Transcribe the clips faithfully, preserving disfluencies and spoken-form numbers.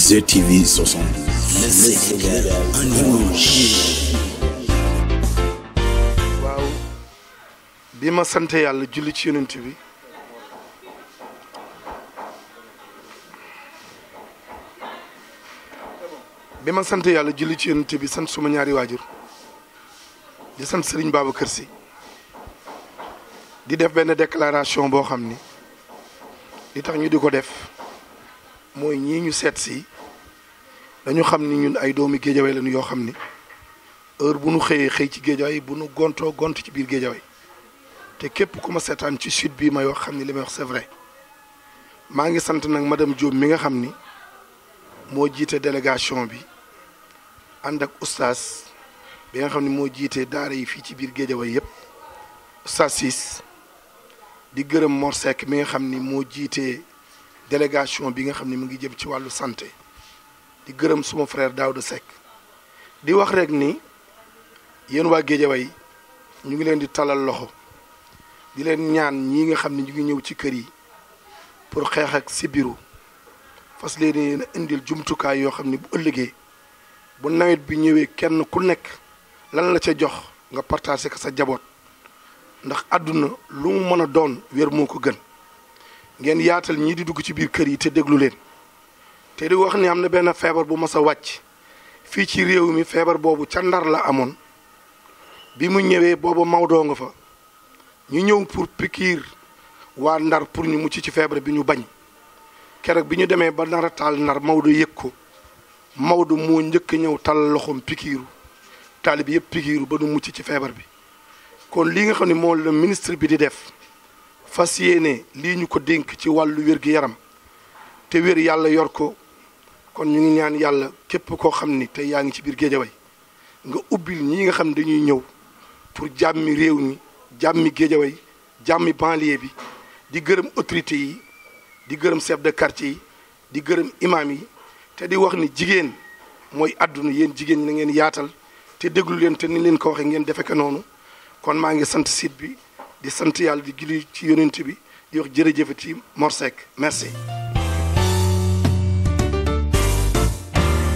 Z T V soixante. Le Sénégal en image. waaw bi ma sant yàlla julli ci yonent bi bi ma sant yàlla julli ci yonent bi sant suma ñaari waajur di sant Serigne Babacar Sy di def benn déclaration boo xam ni li tax ñu di ko def mooy ñii ñu seet si dañu xam ni ñun ay doomi géejawaay lañu yoo xam ni heure bu nu xëyee xëy ci géejawaay bu nu gontoo gont ci biir géejawaay te képp ku ma seetaan ci suite bii may wax xam ni li may wax c'est vrai maa ngi sant nag madame Diop mi nga xam ni moo jiite délégation bi ànd ak oustaz bi nga xam ni moo jiite daara yi fii ci biir géejawaay yëpp oustaz Ciss di gërëm Mor Seck mi nga xam ni moo jiite délégation bi nga xam ni mu ngi jëm ci wàllu santé di gërëm suma frère Daouda Seck di wax rek ni yéen waa géejawaay ñu ngi leen di talal loxo di leen ñaan ñii nga xam ni ñu ngi ñëw ci kër yi pour xeex ak sibiru fas leen yéen indil jumtukaay yoo xam ni bu ëllëgee bu nawet bi ñëwee kenn ku nekk lan la ca jox nga partagé ko sa jaboot ndax àdduna lu mu mën a doon wér moo ko gën ngeen yaatal ñii di dugg ci biir kër yi te déglu leen te di wax ni am na benn feebar bu mas a wàcc fii ci réew mi feebar boobu ca Ndar la amoon bi mu ñëwee booba Maodo nga fa ñu ñëw pour pikiir waa Ndar pour ñu mucc ci feebar bi ñu bañ keroog bi ñu demee ba nar a taal Ndar Maodo yëg ko Maodo moo njëkk a ñëw tal loxoom pikiiru taalibe yëpp pikiiru ba nu mucc ci feebar bi kon lii nga xam ne moo la ministre bi di def fas yéene lii ñu ko dénk ci wàllu wér-gi-yaram te wér yàlla yor ko kon ñu ngi ñaan yàlla képp koo xam ni te yaa ngi ci biir géejawaay nga ubbil ñii nga xam ne dañuy ñëw pour jàmmi réew mi jàmmi géejawaay jàmmi banlieue bi di gërëm autorités yi di gërëm chef de quartier yi di gërëm imam yi te di wax ni jigéen mooy àdduna yéen jigéen ñi na ngeen yaatal te déglu leen te ni leen ko waxee ngeen defe ko noonu kon maa ngi sant site bi di sant yàlla di julli ci yonent bi di wax jërëjëfati Mor Seck merci.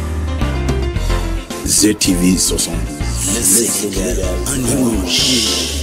Z T V soixante. Le Sénégal en image.